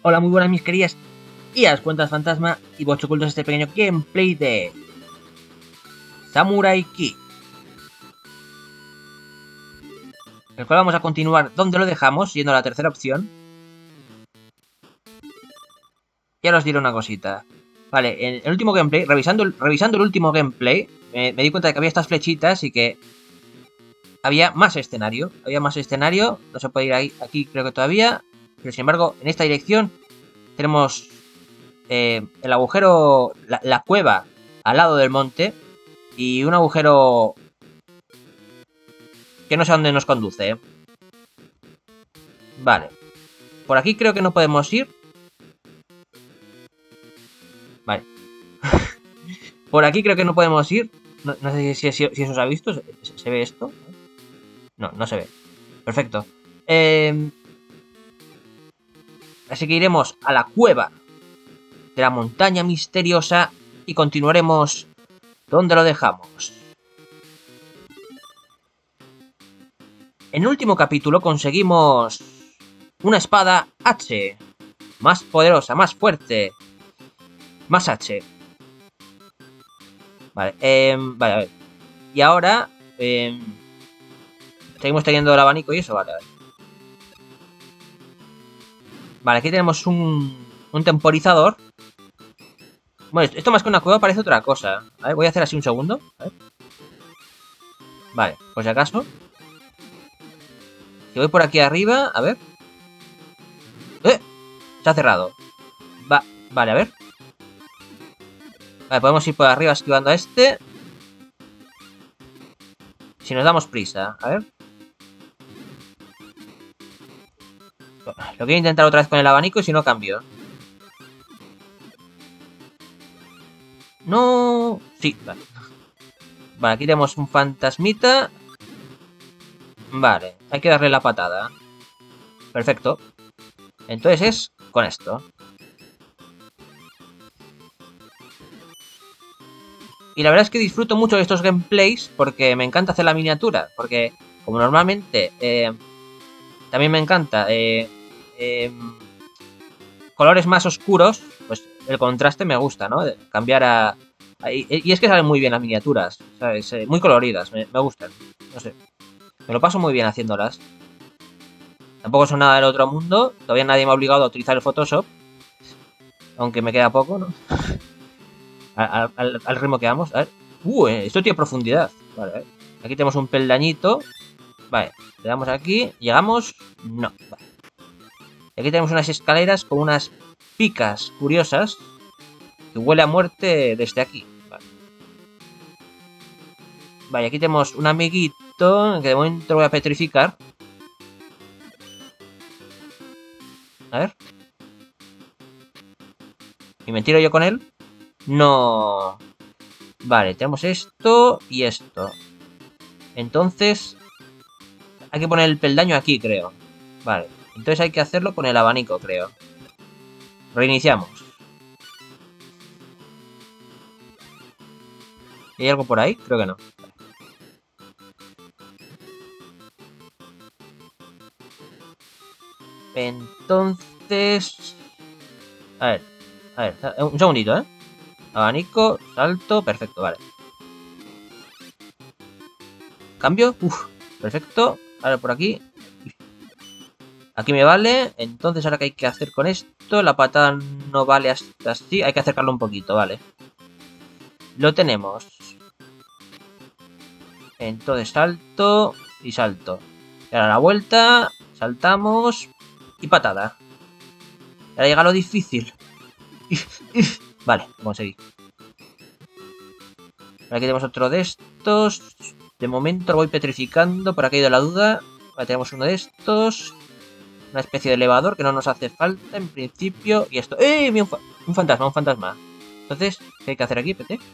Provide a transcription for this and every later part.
Hola, muy buenas mis queridas y a las cuentas fantasma y bocho ocultos este pequeño gameplay de Samurai Ki, el cual vamos a continuar donde lo dejamos, yendo a la tercera opción. Ya os diré una cosita. Vale, en el último gameplay, revisando el último gameplay, me di cuenta de que había estas flechitas y que había más escenario. No se puede ir ahí, aquí creo que todavía, pero sin embargo, en esta dirección tenemos el agujero, la cueva al lado del monte y un agujero que no sé a dónde nos conduce, ¿eh? Vale. Por aquí creo que no podemos ir. Vale. Por aquí creo que no podemos ir. No sé si eso se ha visto. ¿Se ve esto? No, no se ve. Perfecto. Así que iremos a la cueva de la montaña misteriosa y continuaremos donde lo dejamos. En el último capítulo conseguimos una espada H. Más poderosa, más fuerte. Más H. Vale, vale, a ver. Y ahora seguimos teniendo el abanico y eso, vale, vale. Vale, aquí tenemos un temporizador. Bueno, esto más que una cueva parece otra cosa. A ver, voy a hacer así un segundo. A ver. Vale, por si acaso. Si voy por aquí arriba, a ver. ¡Eh! Se ha cerrado. Vale, a ver. Vale, podemos ir por arriba esquivando a este. Si nos damos prisa, a ver. Lo quiero intentar otra vez con el abanico y si no cambio. No. Sí, vale. Vale, aquí tenemos un fantasmita. Vale, hay que darle la patada. Perfecto. Entonces es con esto. Y la verdad es que disfruto mucho de estos gameplays porque me encanta hacer la miniatura. Porque como normalmente también me encanta colores más oscuros, pues el contraste me gusta, ¿no? Cambiar a... Y es que salen muy bien las miniaturas, ¿sabes? Muy coloridas, me gustan. No sé, me lo paso muy bien haciéndolas. Tampoco son nada del otro mundo. Todavía nadie me ha obligado a utilizar el Photoshop. Aunque me queda poco, ¿no? Al ritmo que vamos. A ver. Esto tiene profundidad. Vale, vale. Aquí tenemos un peldañito. Vale, le damos aquí. ¿Llegamos? No. Vale. Y aquí tenemos unas escaleras con unas picas curiosas. Que huele a muerte desde aquí. Vale. Vale, aquí tenemos un amiguito. Que de momento voy a petrificar. A ver. ¿Y me tiro yo con él? No. Vale, tenemos esto y esto. Entonces, hay que poner el peldaño aquí, creo. Vale, entonces hay que hacerlo con el abanico, creo. Reiniciamos. ¿Hay algo por ahí? Creo que no. Entonces... a ver, un segundito, ¿eh? Abanico, salto, perfecto, vale. Cambio, perfecto. Ahora por aquí. Aquí me vale. Entonces ahora qué hay que hacer con esto. La patada no vale hasta así. Hay que acercarlo un poquito, vale. Lo tenemos. Entonces salto y salto. Y ahora la vuelta. Saltamos. Y patada. Ahora llega lo difícil. Vale, conseguí. Ahora aquí tenemos otro de estos. De momento lo voy petrificando. Por aquí ha ido la duda. Vale, tenemos uno de estos. Una especie de elevador que no nos hace falta en principio. Y esto. Mira, un fantasma, un fantasma. Entonces, ¿qué hay que hacer aquí, PT?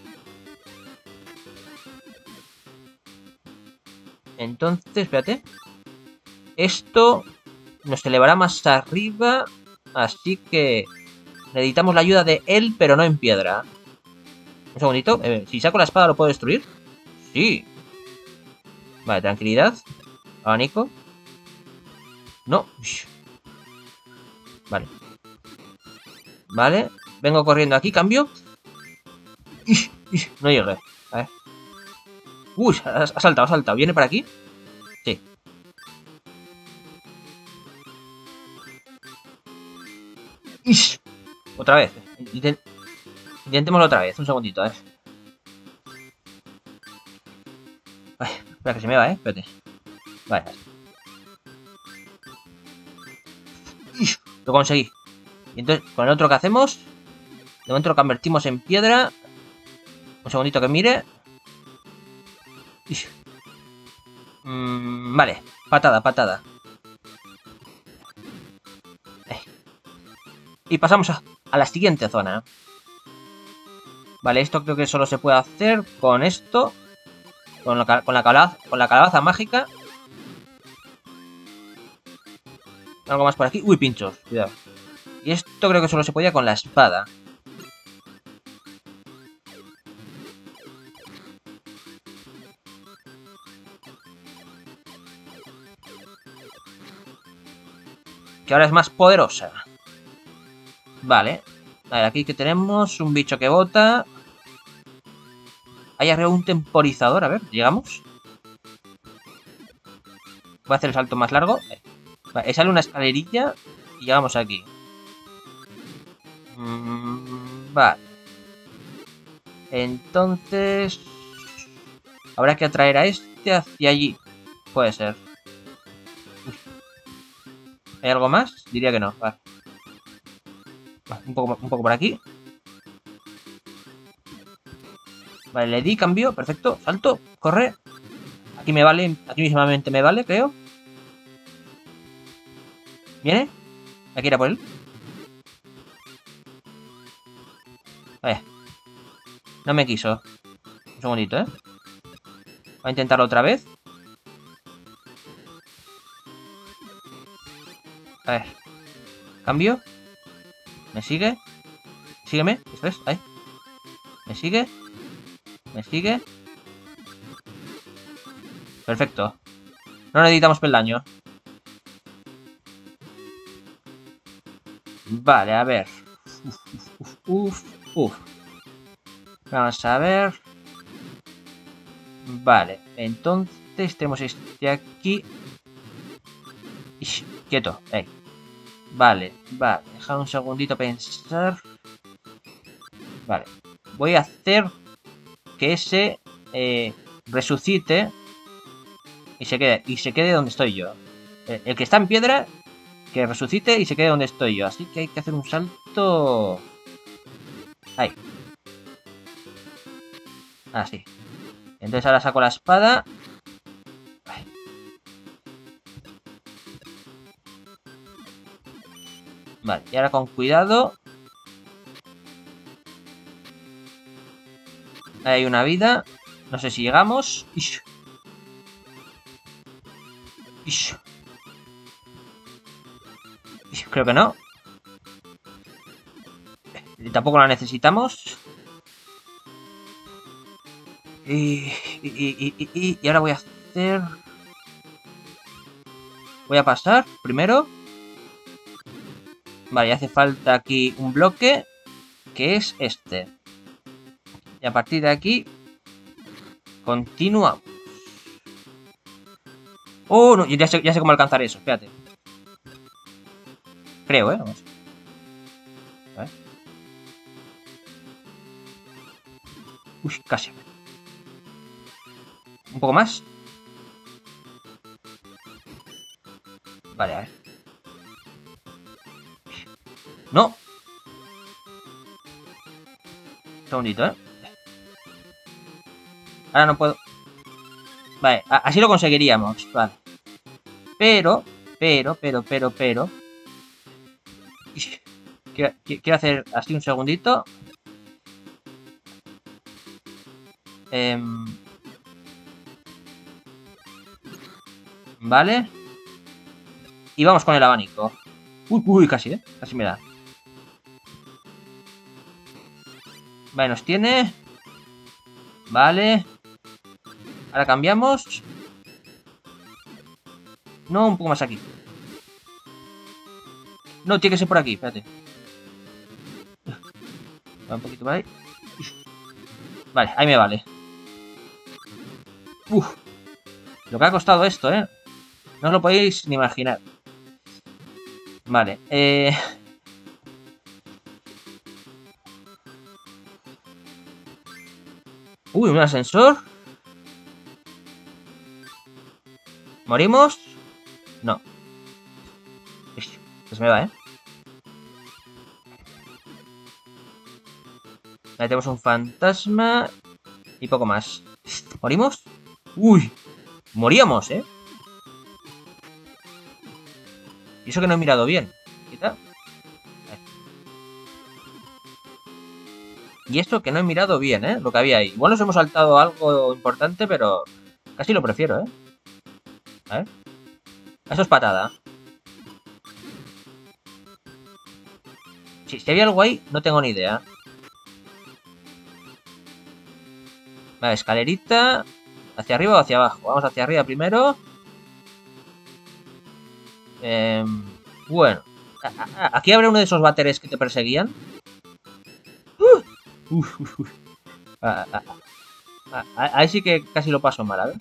Entonces, espérate. Esto nos elevará más arriba. Así que necesitamos la ayuda de él, pero no en piedra. Un segundito. Si saco la espada, ¿lo puedo destruir? Sí. Vale, tranquilidad. Abanico. No. Vale. Vale. Vengo corriendo aquí, cambio. No llegué. A ver. Uy, ha saltado, ha saltado. ¿Viene para aquí? Sí. Otra vez. Intentémoslo otra vez. Un segundito, a ver. Ay, espera que se me va, espérate. Vale. Lo conseguí. Y entonces, con el otro que hacemos, de momento lo convertimos en piedra. Un segundito que mire. Vale, patada, patada. Y pasamos a la siguiente zona. Vale, esto creo que solo se puede hacer con esto. Con la calabaza mágica. Algo más por aquí. Uy, pinchos, cuidado. Y esto creo que solo se podía con la espada. Que ahora es más poderosa. Vale. Vale, aquí que tenemos un bicho que bota. Hay arriba un temporizador. A ver, llegamos. Voy a hacer el salto más largo. Vale, sale una escalerilla y llegamos aquí. Vale. Entonces... habrá que atraer a este hacia allí. Puede ser. Uy. ¿Hay algo más? Diría que no. Vale. Vale, un poco por aquí. Vale, le di, cambio. Perfecto. Salto. Corre. Aquí me vale. Aquí mismamente me vale, creo. ¿Viene? Hay que ir a por él. Vale. No me quiso. Un segundito, ¿eh? Voy a intentarlo otra vez. A ver. Cambio. ¿Me sigue? Sígueme. Eso es. Ahí. ¿Me sigue? ¿Me sigue? Perfecto. No necesitamos peldaño. Vale, a ver. Uf. Vamos a ver. Vale, entonces tenemos este aquí. Ish, quieto, Vale. Deja un segundito pensar. Vale. Voy a hacer que ese resucite y se quede donde estoy yo. El que está en piedra, que resucite y se quede donde estoy yo. Así que hay que hacer un salto. Ahí. Así. Entonces ahora saco la espada. Vale, y ahora con cuidado. Ahí hay una vida. No sé si llegamos. Ish. Creo que no. Y tampoco la necesitamos. Y ahora voy a hacer... voy a pasar primero. Vale, hace falta aquí un bloque. Que es este. Y a partir de aquí... continuamos. Oh, no, ya sé cómo alcanzar eso. Espérate. Creo, Vamos. A ver. Uy, casi. Un poco más. Vale, a ver. No. Un segundito, Ahora no puedo... vale, así lo conseguiríamos. Vale. Pero... Quiero hacer así un segundito. Vale. Y vamos con el abanico. Uy, casi, Casi me da. Vale, nos tiene. Vale. Ahora cambiamos. No, un poco más aquí. No, tiene que ser por aquí, espérate. Va un poquito por ahí. Vale, ahí me vale. Uf. Lo que ha costado esto, ¿eh? No os lo podéis ni imaginar. Vale, Uy, un ascensor. ¿Morimos? No. Pues me va, ¿eh? Ahí tenemos un fantasma. Y poco más. ¿Morimos? Uy. Moríamos, ¿eh? Y eso que no he mirado bien. Quita. Y eso que no he mirado bien, ¿eh? Lo que había ahí. Igual nos hemos saltado algo importante, pero casi lo prefiero, ¿eh? A ver. Eso es patada. Si había algo ahí, no tengo ni idea. Vale, escalerita. ¿Hacia arriba o hacia abajo? Vamos hacia arriba primero. Bueno. ¿Aquí habrá uno de esos váteres que te perseguían? Ahí sí que casi lo paso mal, a ver.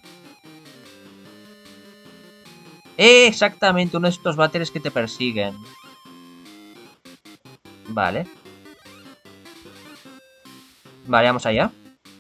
Exactamente, uno de estos váteres que te persiguen. Vale. Vale, vamos allá.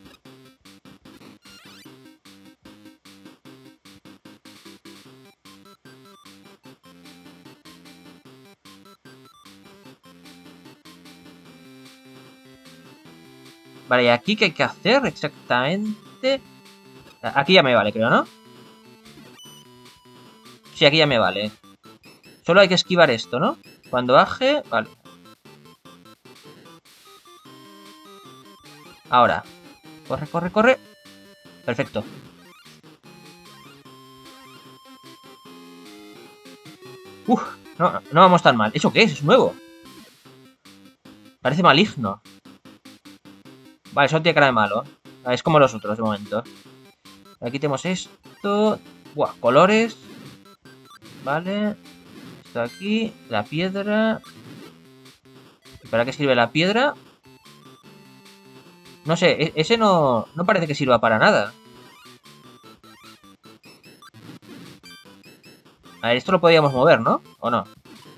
Vale, ¿y aquí qué hay que hacer exactamente? Aquí ya me vale, creo, ¿no? Sí, aquí ya me vale. Solo hay que esquivar esto, ¿no? Cuando baje... Vale. Ahora. Corre, corre, corre. Perfecto. Uf, no vamos tan mal. ¿Eso qué es? Es nuevo. Parece maligno. Vale, eso tiene cara de malo. Es como los otros de momento. Aquí tenemos esto. Buah, colores. Vale. Esto aquí. La piedra. ¿Para qué sirve la piedra? No sé, ese no parece que sirva para nada. A ver, esto lo podíamos mover, ¿no? ¿O no?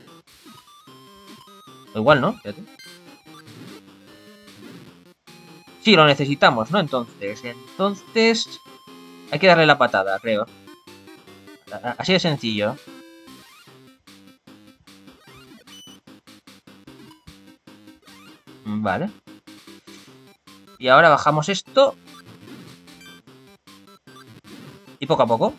O igual, ¿no? Fíjate. Sí, lo necesitamos, ¿no? Entonces... Hay que darle la patada, creo. Así de sencillo. Vale. Y ahora bajamos esto. Y poco a poco.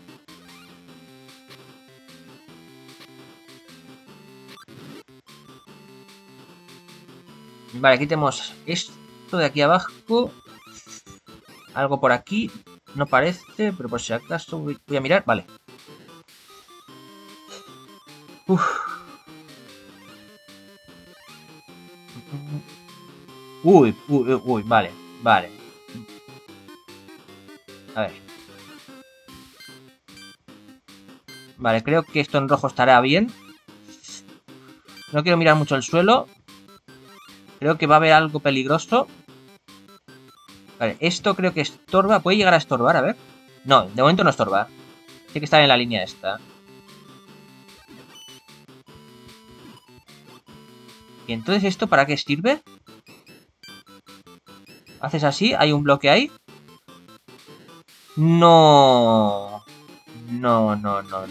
Vale, aquí tenemos esto de aquí abajo. Algo por aquí. No parece, pero por si acaso voy a mirar. Vale. Uf. Uy, vale, vale. A ver. Vale, creo que esto en rojo estará bien. No quiero mirar mucho el suelo. Creo que va a haber algo peligroso. Vale, esto creo que estorba. ¿Puede llegar a estorbar? A ver. No, de momento no estorba. Tiene que estar en la línea esta. ¿Y entonces esto para qué sirve? Haces así, hay un bloque ahí. No. No.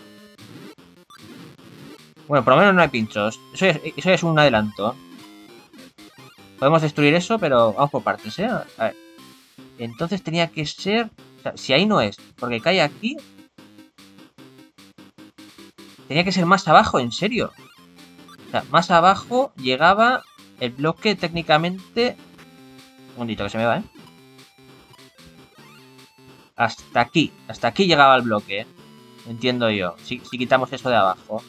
Bueno, por lo menos no hay pinchos. Eso es un adelanto. Podemos destruir eso, pero vamos por partes, ¿eh? A ver. Entonces tenía que ser... O sea, si ahí no es, porque cae aquí... Tenía que ser más abajo, en serio. O sea, más abajo llegaba el bloque técnicamente... Un segundito que se me va, ¿eh? Hasta aquí llegaba el bloque, ¿eh? Entiendo yo. Si quitamos eso de abajo.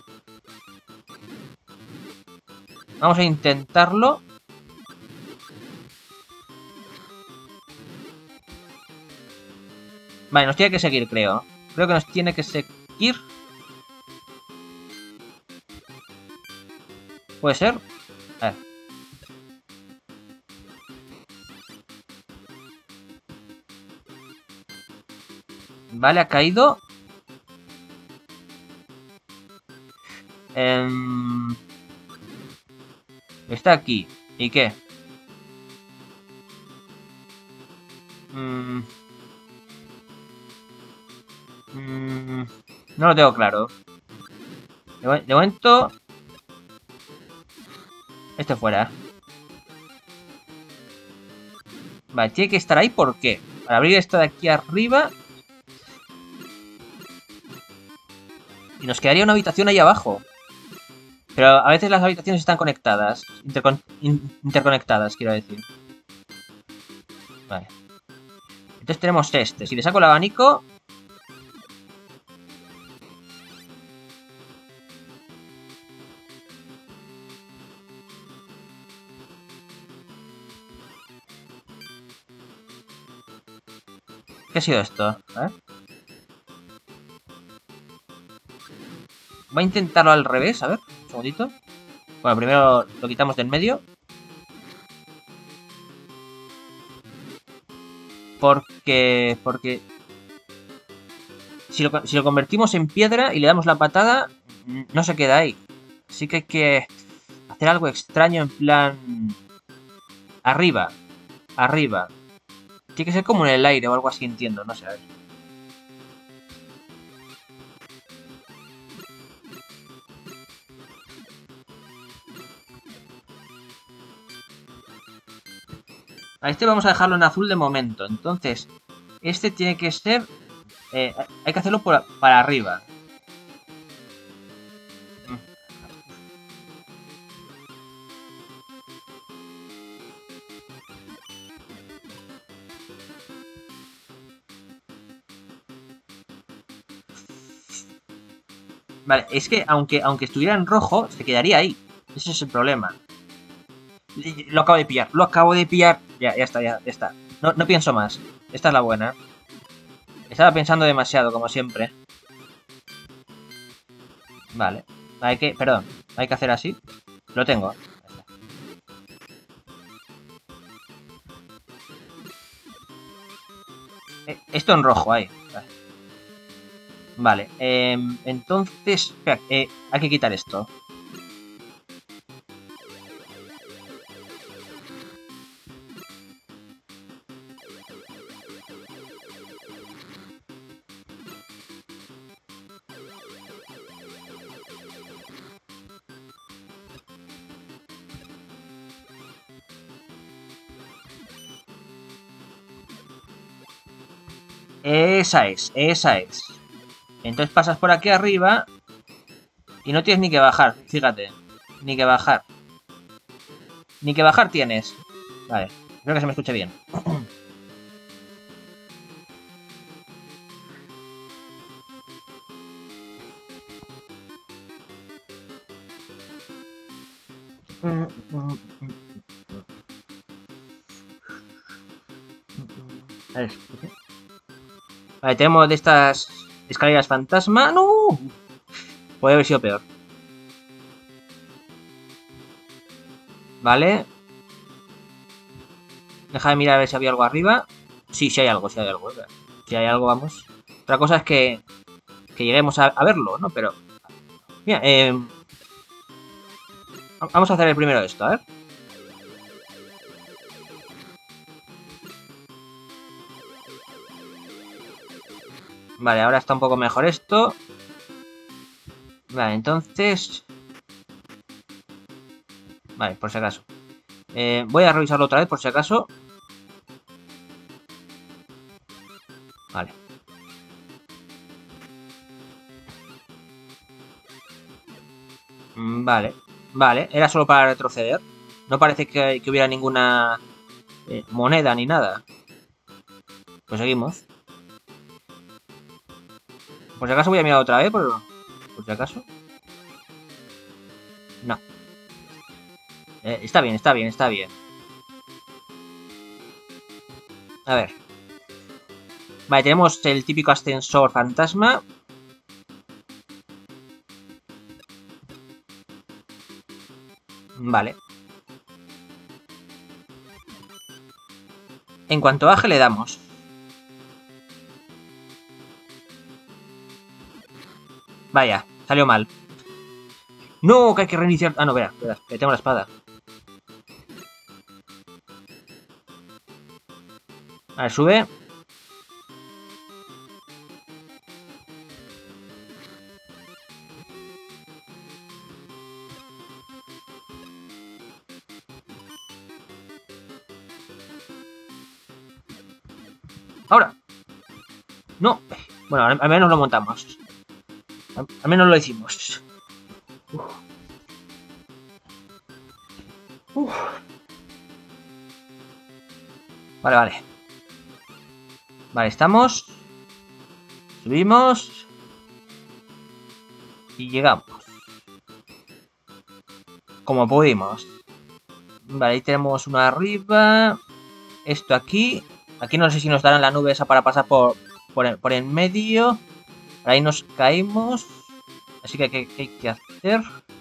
Vamos a intentarlo. Vale, nos tiene que seguir, creo. Creo que nos tiene que seguir. ¿Puede ser? A ver. Vale, ha caído. Está aquí. ¿Y qué? Mm, no lo tengo claro. De momento, este fuera. Vale, tiene que estar ahí, ¿por qué? Para abrir esto de aquí arriba. Y nos quedaría una habitación ahí abajo. Pero a veces las habitaciones están conectadas. Interconectadas, quiero decir. Vale. Entonces tenemos este. Si le saco el abanico... ¿Qué ha sido esto? A ver. Voy a intentarlo al revés, a ver. Un segundito. Bueno, primero lo quitamos del medio. Porque si lo convertimos en piedra y le damos la patada, no se queda ahí. Así que hay que hacer algo extraño en plan... Arriba. Arriba. Tiene que ser como en el aire o algo así, entiendo. No sé, a ver. A este vamos a dejarlo en azul de momento. Entonces, este tiene que ser... hay que hacerlo para arriba. Vale, es que aunque estuviera en rojo, se quedaría ahí. Ese es el problema. Lo acabo de pillar, lo acabo de pillar. Ya está, ya está. No pienso más. Esta es la buena. Estaba pensando demasiado, como siempre. Vale. Perdón, hay que hacer así. Lo tengo. Esto en rojo, ahí. Vale. Entonces, espera, hay que quitar esto. Esa es, esa es. Entonces pasas por aquí arriba y no tienes ni que bajar, fíjate. Ni que bajar. Ni que bajar tienes. Vale, espero que se me escuche bien. A ver. Vale, tenemos de estas escaleras fantasma. ¡No! Puede haber sido peor. Vale. Deja de mirar a ver si había algo arriba. Sí, sí hay algo, sí hay algo. Si hay algo, vamos. Otra cosa es que lleguemos a verlo, ¿no? Pero... Mira, vamos a hacer el primero de esto, a ver. Vale, ahora está un poco mejor esto. Vale, entonces... Vale, por si acaso. Voy a revisarlo otra vez por si acaso. Vale. Vale. Vale, era solo para retroceder. No parece que hubiera ninguna moneda ni nada. Pues seguimos. Por si acaso voy a mirar otra vez, por si acaso. No. Está bien, está bien, está bien. A ver. Vale, tenemos el típico ascensor fantasma. Vale. En cuanto baje le damos. Vaya, salió mal. No, que hay que reiniciar. Ah, no, verá, que tengo la espada. A ver, sube. Ahora. No. Bueno, al menos lo montamos. Al menos lo hicimos. Uf. Vale, vale. Vale, estamos. Subimos. Y llegamos. Como pudimos. Vale, ahí tenemos una arriba. Esto aquí. Aquí no sé si nos darán la nube esa para pasar por en medio. Por ahí nos caímos. Así que, ¿qué hay que hacer?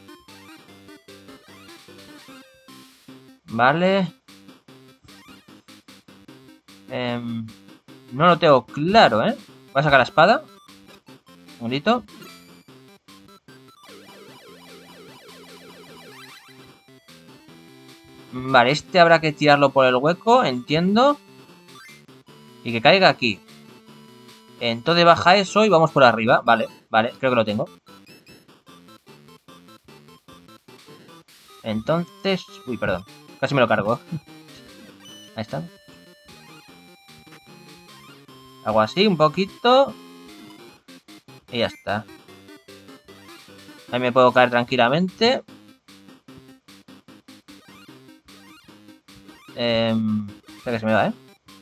Vale. No lo tengo claro, ¿eh? Voy a sacar la espada. Un segundito. Vale, este habrá que tirarlo por el hueco, entiendo. Y que caiga aquí. Entonces baja eso y vamos por arriba. Vale, vale, creo que lo tengo. Entonces... Uy, perdón. Casi me lo cargo. Ahí está. Hago así un poquito. Y ya está. Ahí me puedo caer tranquilamente. Espera que se me va, ¿eh?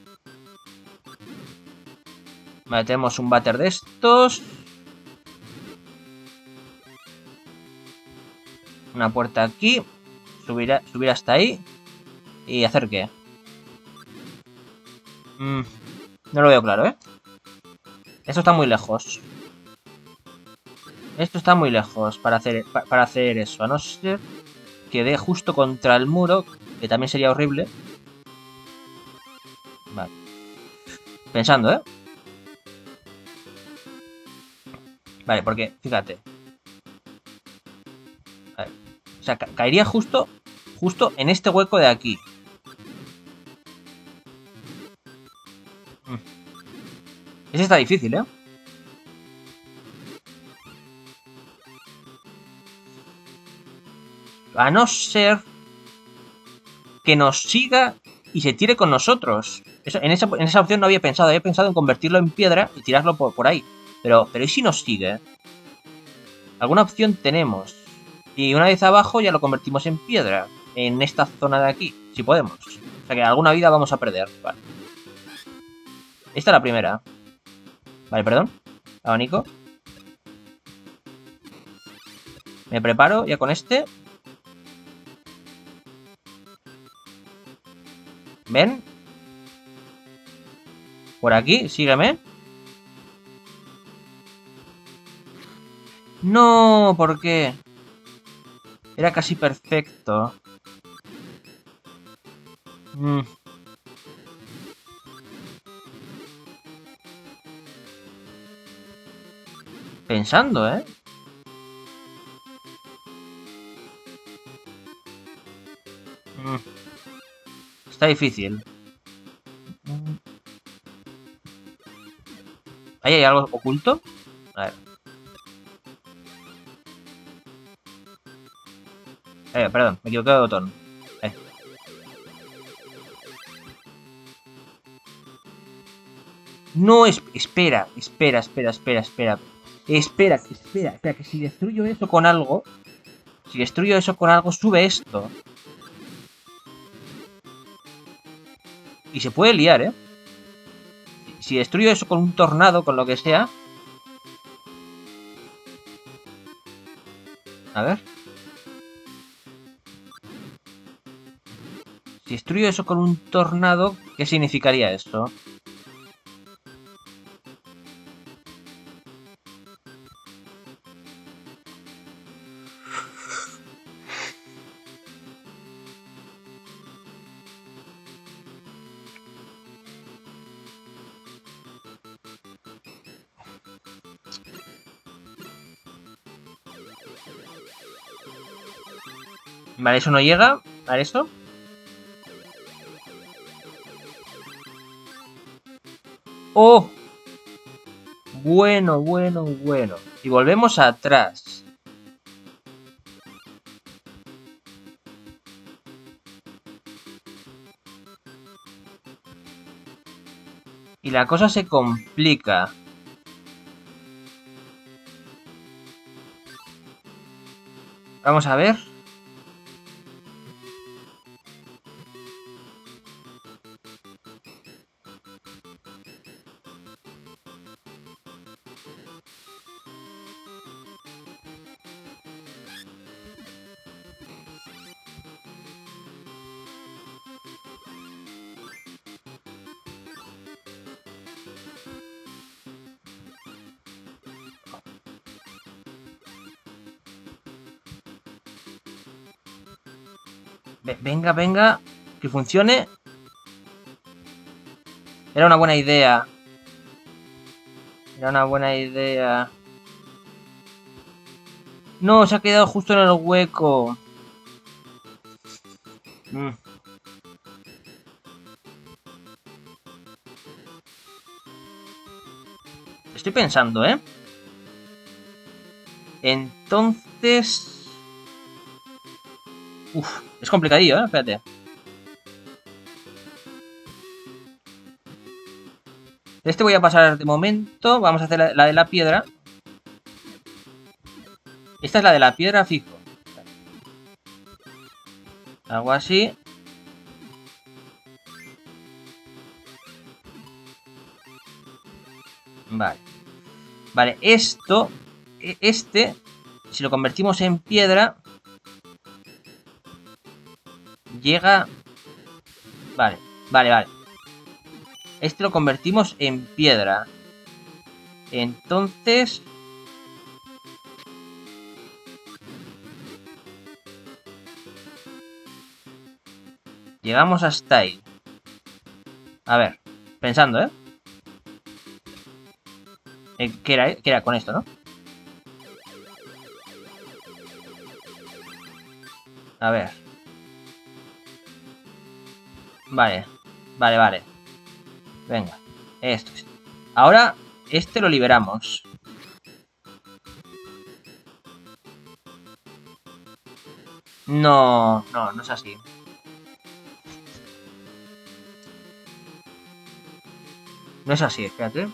Vale, tenemos un váter de estos. Una puerta aquí. Subir hasta ahí. ¿Y hacer qué? No lo veo claro, ¿eh? Esto está muy lejos. Esto está muy lejos para hacer eso. A no ser que dé justo contra el muro, que también sería horrible. Vale. Pensando, ¿eh? Vale, porque, fíjate. A ver. O sea, caería justo en este hueco de aquí. Ese está difícil, ¿eh? A no ser que nos siga y se tire con nosotros. En esa opción no había pensado. Había pensado en convertirlo en piedra y tirarlo por ahí. Pero ¿y si nos sigue? Alguna opción tenemos. Y una vez abajo ya lo convertimos en piedra. En esta zona de aquí. Si podemos. O sea que alguna vida vamos a perder. Vale. Esta es la primera. Vale, perdón. Abanico. Me preparo ya con este. Ven. Por aquí, sígueme. No, ¿por qué? Era casi perfecto. Mm, Pensando, ¿eh? Mm, Está difícil. Mm, ¿Ahí hay algo oculto? A ver. Perdón, me equivoqué de botón. Eh. No, espera. Espera, que si destruyo eso con algo... Si destruyo eso con algo, sube esto. Y se puede liar, ¿eh? Si destruyo eso con un tornado, con lo que sea... A ver. Si destruyo eso con un tornado, ¿qué significaría esto? Vale, eso no llega. Vale, eso. ¡Oh! Bueno, bueno, bueno. Y volvemos atrás. Y la cosa se complica. Vamos a ver. Venga, venga. Que funcione. Era una buena idea. Era una buena idea. No, se ha quedado justo en el hueco. Mm. Estoy pensando, ¿eh? Entonces... Uf, es complicadillo, ¿eh? Espérate. Este voy a pasar de momento. Vamos a hacer la de la piedra. Esta es la de la piedra fijo. Algo así. Vale. Vale, esto... Este... Si lo convertimos en piedra... Llega... Vale, vale, vale. Este lo convertimos en piedra. Entonces... Llegamos hasta ahí. A ver, pensando, ¿eh? ¿Qué era? ¿Qué era con esto, no? A ver. Vale, vale, vale. Venga, esto. Ahora, este lo liberamos. No, no, no es así. No es así, espérate.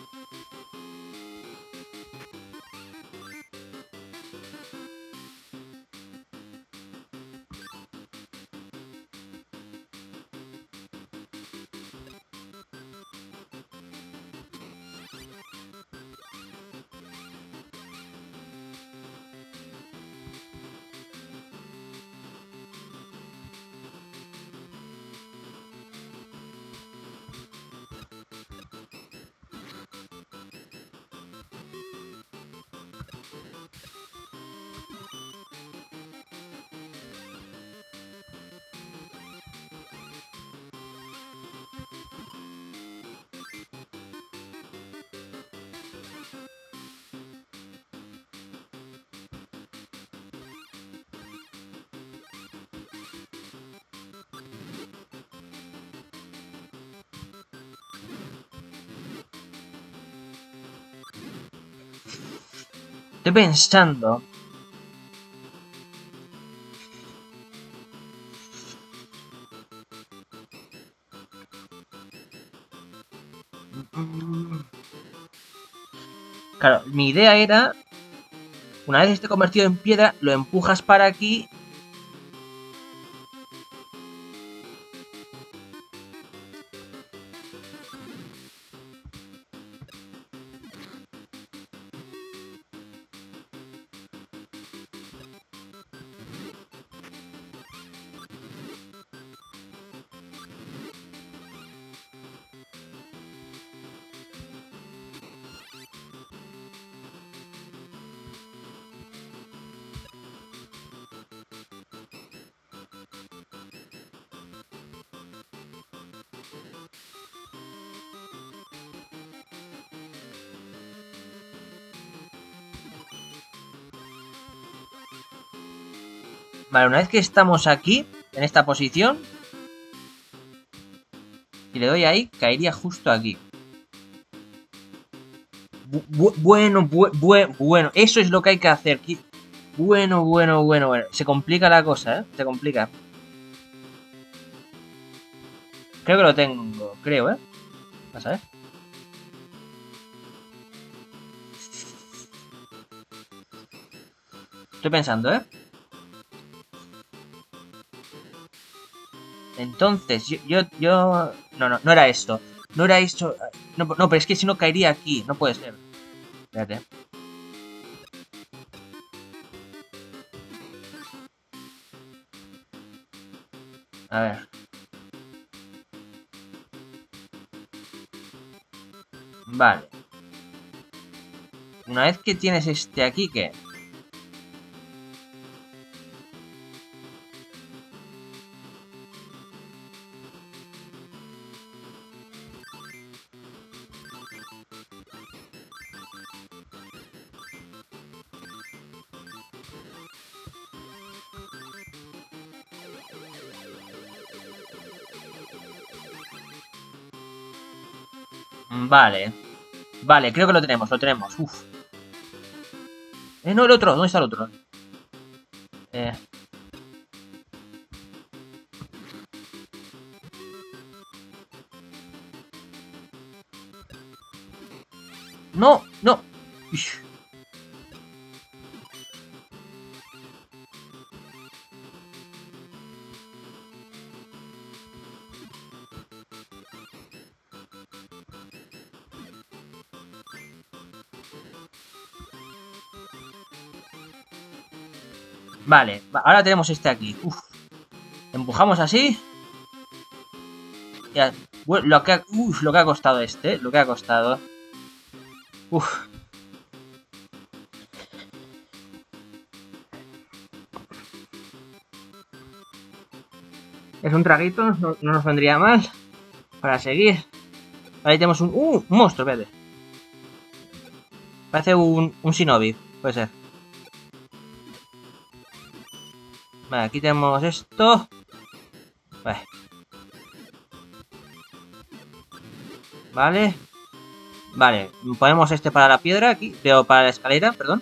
Estoy pensando. Claro, mi idea era, una vez esté convertido en piedra, lo empujas para aquí. Vale, una vez que estamos aquí, en esta posición, si le doy ahí, caería justo aquí. Bueno, eso es lo que hay que hacer. Bueno. Se complica la cosa, ¿eh? Se complica. Creo que lo tengo, creo, ¿eh? Vas a ver. Estoy pensando, ¿eh? Entonces, no era esto. No era esto. No, pero es que si no caería aquí. No puede ser. Espérate. A ver. Vale. Una vez que tienes este aquí, ¿qué? Vale. Vale, creo que lo tenemos, lo tenemos. Uf. No, el otro. ¿Dónde está el otro? Eh... No, no. Ush. Vale, ahora tenemos este aquí. Uf. Empujamos así. Ya. Bueno, lo que ha costado este. Lo que ha costado. Uf. Es un traguito, no nos vendría mal. Para seguir. Ahí tenemos un monstruo, espérate. Parece un shinobi. Puede ser. Vale, aquí tenemos esto. Vale. Vale. Vale. Ponemos este para la piedra aquí. Pero para la escalera, perdón.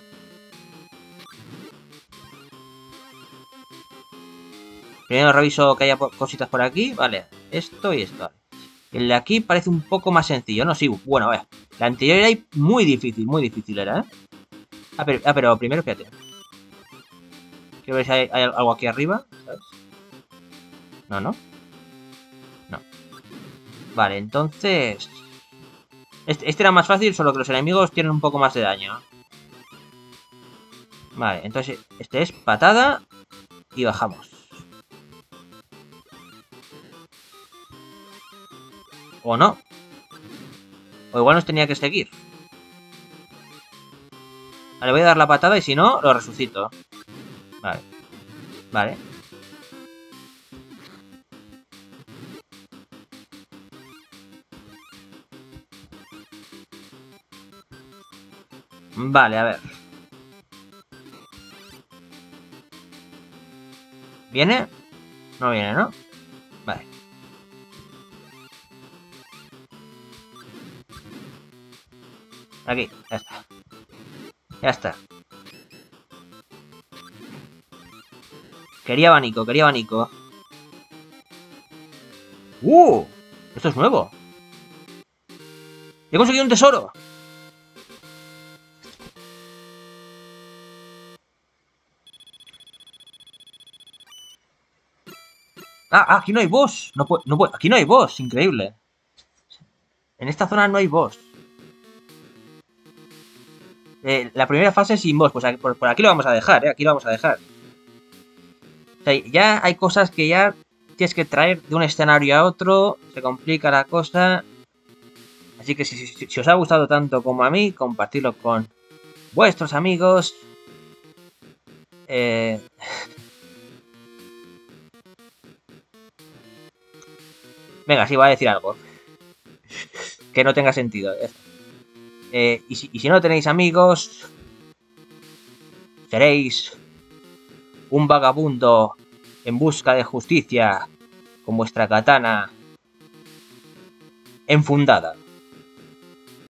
Primero reviso que haya cositas por aquí. Vale. Esto y esto. El de aquí parece un poco más sencillo, ¿no? Sí, bueno, vale. La anterior era muy difícil era, ¿eh? Pero primero, fíjate. Quiero ver si hay algo aquí arriba, ¿sabes? No. Vale, entonces... Este era más fácil, solo que los enemigos tienen un poco más de daño. Vale, entonces este es patada y bajamos. ¿O no? O igual nos tenía que seguir. Vale, voy a dar la patada y si no, lo resucito. Vale. Vale. Vale, a ver. ¿Viene? No viene, ¿no? Vale. Aquí, ya está. Ya está. Quería abanico. Esto es nuevo. ¡He conseguido un tesoro! Aquí no hay boss. Aquí no hay boss, increíble. En esta zona no hay boss. La primera fase sin boss, pues por aquí lo vamos a dejar, aquí lo vamos a dejar. O sea, ya hay cosas que ya tienes que traer de un escenario a otro, se complica la cosa. Así que si os ha gustado tanto como a mí, compartidlo con vuestros amigos. Venga, sí, voy a decir algo que no tenga sentido. Y si no tenéis amigos, seréis un vagabundo en busca de justicia con vuestra katana enfundada.